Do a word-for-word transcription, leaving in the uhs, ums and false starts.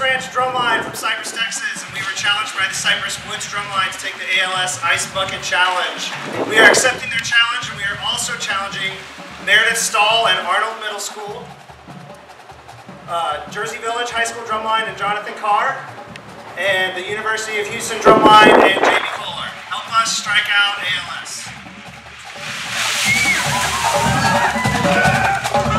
Ranch Drumline from Cypress, Texas, and we were challenged by the Cypress Woods Drumline to take the A L S Ice Bucket Challenge. We are accepting their challenge, and we are also challenging Meredith Stahl and Arnold Middle School, uh, Jersey Village High School Drumline and Jonathan Carr, and the University of Houston Drumline and Jamie Kohler. Help us strike out A L S.